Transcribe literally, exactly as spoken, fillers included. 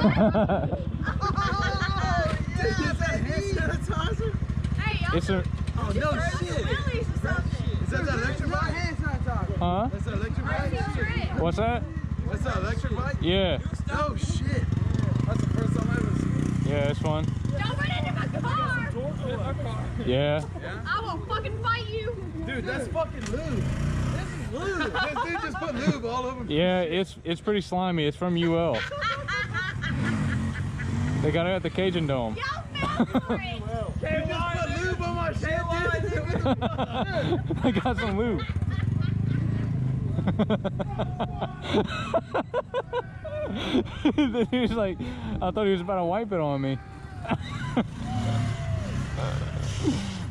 Is that hand sanitizer? Hey, y'all. It's a. Oh no shit! Willies or something. Is that the electric bike? Hand sanitizer. Huh? That's the electric bike? What's that? That's the electric bike? Yeah. Oh shit! That's the first time I've ever seen it. Yeah, it's fun. Don't run into my car. Yeah. I will fucking fight you. Dude, that's fucking lube. This is lube. This dude just put lube all over me. Yeah, it's it's pretty slimy. It's from U L. They got it at the Cajun Dome. Y'all fell for it. You just put lube on my shit, dude. I got some lube. The dude's like, I thought he was about to wipe it on me.